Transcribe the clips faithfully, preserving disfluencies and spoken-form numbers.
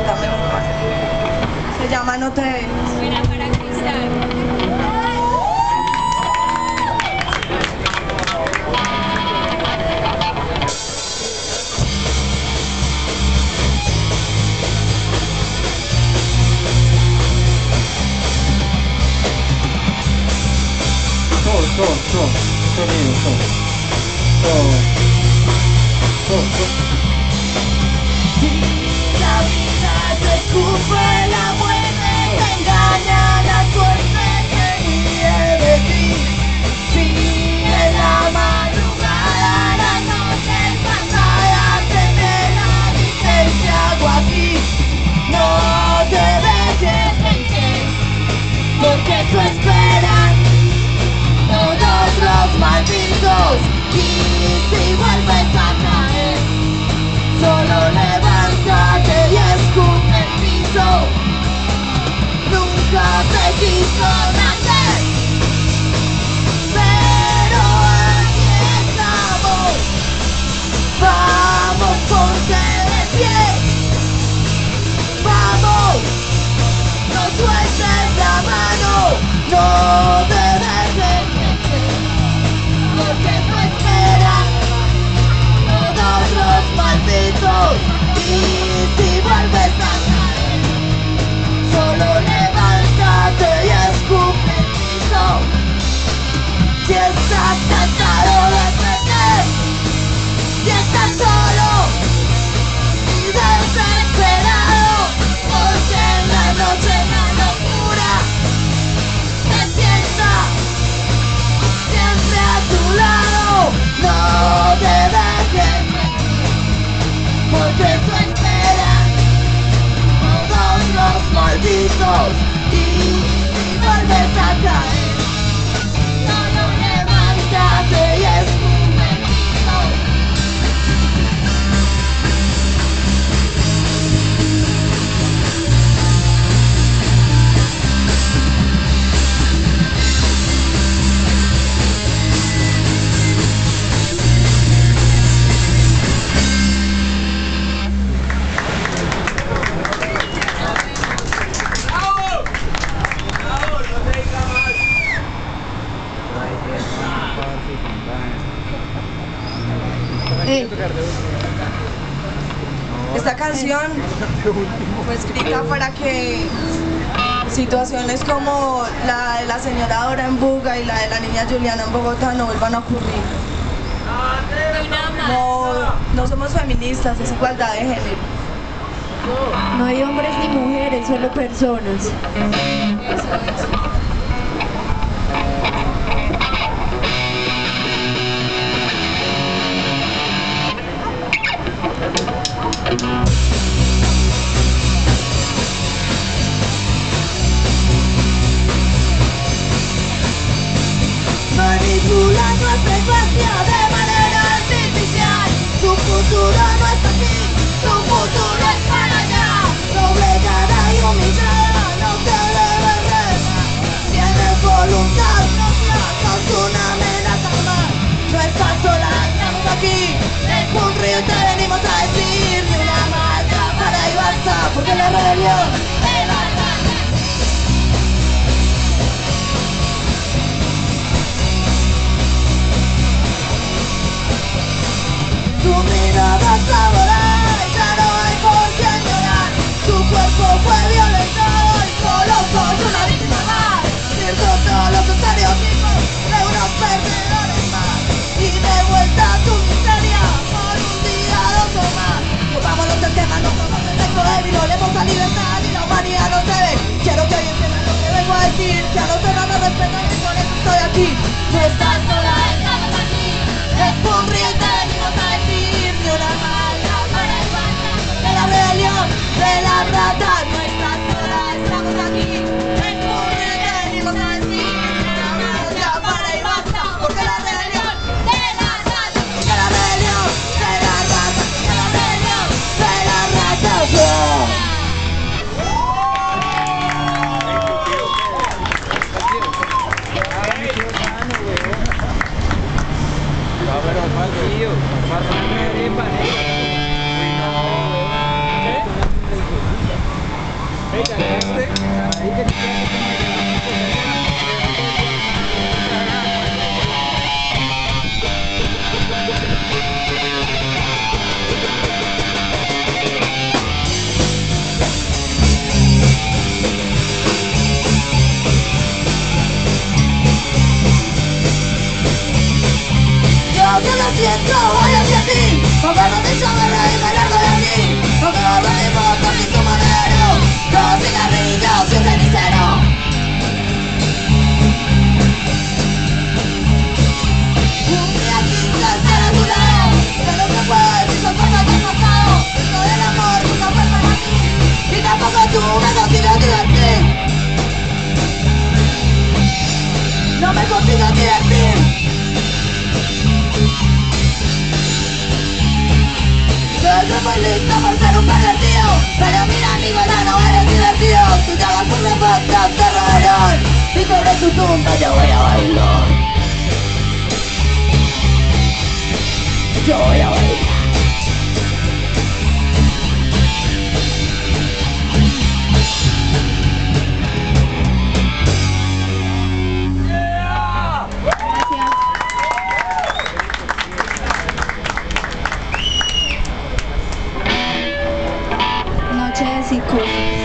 sienta mejor. Se llama No te dejes. Mira, para Cristal. Todo, todo, todo, sonido, todo, todo, todo, todo. Si la vida te escupe, la muerte te engaña, la suerte te ríe de ti. Si en la madrugada, la noche pasada te pena, dices que hago aquí. No te dejes vencer, porque tú esperas todos los malditos. Y si vuelves a caer, solo levántate y escupe el piso. Nunca te quiso nacer, pero aquí estamos. Vamos, ponte de pie. Vamos, no sueltes la mano, no te dejes vencer, porque tú esperas todos los malditos. Y si vuelves a caer, solo levántate y escupe el piso. Si estás cansado de perder, si estás solo y desesperado, porque en la noche la locura te sienta siempre a tu lado. No te dejes, porque tú esperas todos los malditos. Y si vuelves a caer, solo levántate y escupe el piso. Eh, Esta canción fue escrita para que situaciones como la de la señora Dora en Buga y la de la niña Juliana en Bogotá no vuelvan a ocurrir. No, no somos feministas, es igualdad de género. No hay hombres ni mujeres, solo personas. Manipulan nuestra infancia de manera artificial. Tu futuro no es aquí, tu futuro es para allá. Doblegada y humillada, no te debes rezar. Tienes voluntad propia, sos una amenaza más. No estás sola, estamos aquí. Es un río y te venimos a decir de una marcha para y basta, porque la rebelión te va a dar. Tu mirada Yo que lo siento, voy hacia ti, porque no te hizo guerra y me largo de aquí, porque no venimos con mi tumonero, dos cigarrillos y un cenicero. Un día quise estar a tu lado, pero no puedo si son cosas que han pasado. Esto del amor nunca fue para mí, y tampoco tú me consigues divertir. No me consigo divertir. Yo soy muy listo por ser un pervertido, pero mira amigo, ya no eres divertido. Tú te hagas un reporte, te robarán, y sobre tu tumba yo voy a bailar. Yo voy a bailar. Noche de psicosis.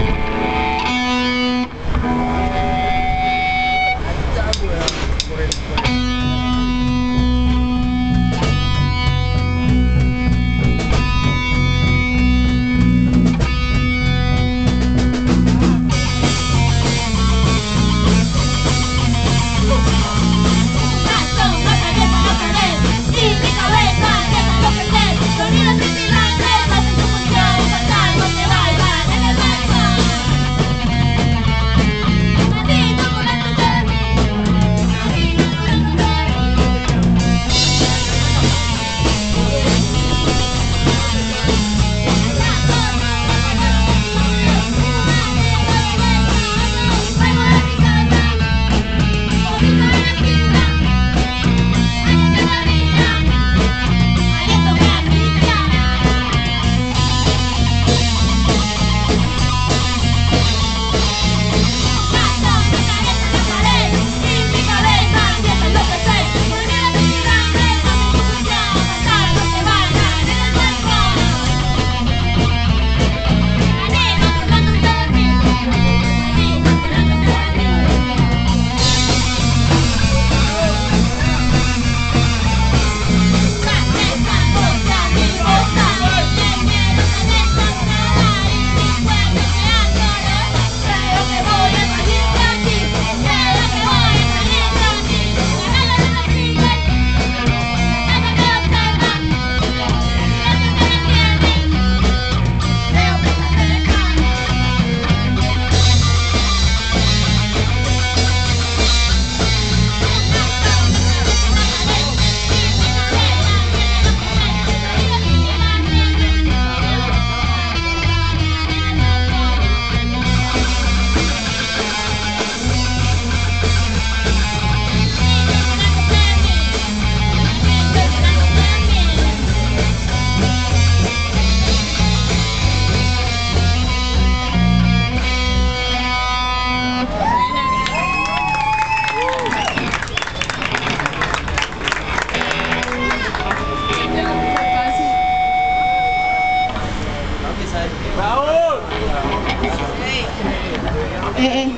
Eh, eh.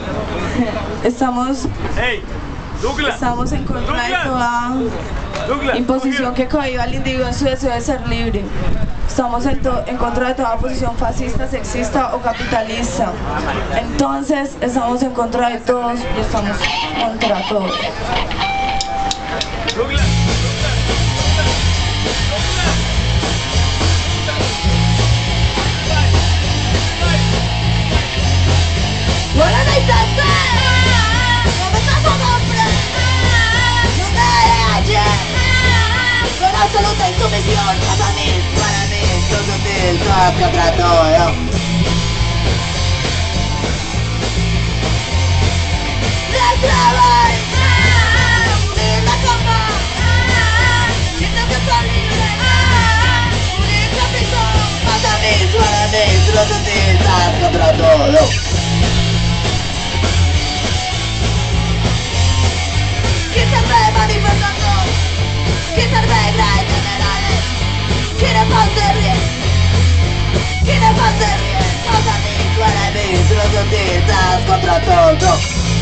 Estamos, Hey, Douglas. estamos en contra de Douglas. toda Douglas, imposición que cohiba al individuo en su deseo de ser libre. Estamos en, to- en contra de toda posición fascista, sexista o capitalista. Entonces, estamos en contra de todos y estamos contra todos. Douglas. ¡No la necesité! ¡No me estás nombre! ¡No me ayer! Con absoluta insumisión, para mí, para mí, yo sutil, soy contra todo. ¡La trabajo! ¡Unir la cama! ¡Siento que soy libre! ¡Unir la prisión! Para mí, para mí, yo sutil, soy contra todo. le pase bien, que le pase bien. Todos a mí, tú eres mí, los autistas contra todo.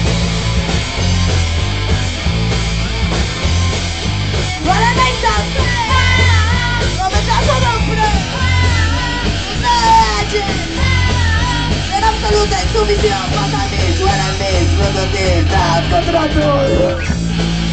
Tú eres mi sangre, no me estás sobre en absoluta insumisión, pasa a mí, tú eres mí, los autistas contra todo.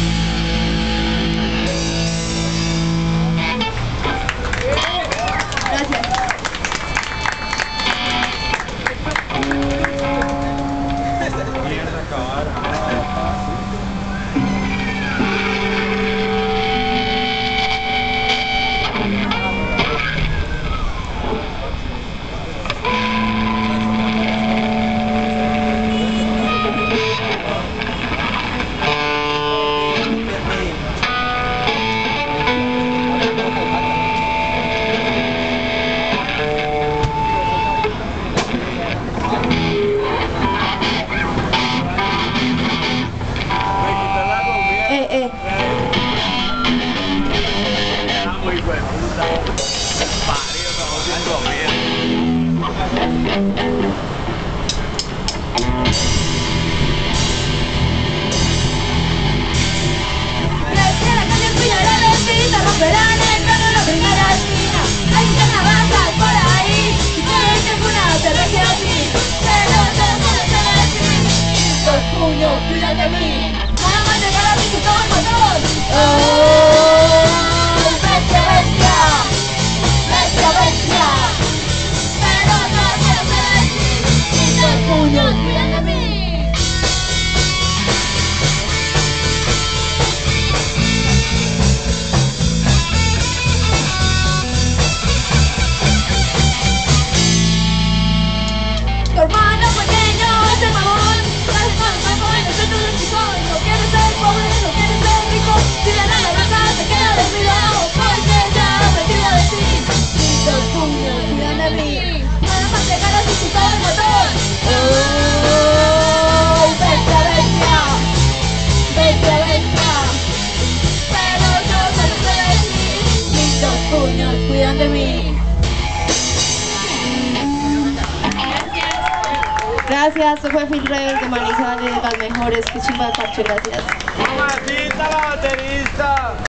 Cuida de mí, vamos a llegar a mi motor. Oh, bestia, bestia, bestia, bestia. Pero no quiero decir, y los puños cuidan de mí. Tu hermano pequeño es el mamón. No quiere ser pobre, no quiere ser rico. Si le dan la raza se queda descuidado, porque ya me olvida de ti. Y los puños cuidan de mí, nada más llegar a disfrutar el motor. Oh, bestia, bestia, bestia, bestia. Pero yo solo sé decir, y los puños cuidan de mí. Gracias, esto fue Phil Reyes de Manizales, las mejores, que chimba de parche, gracias. ¡Mamacita la baterista!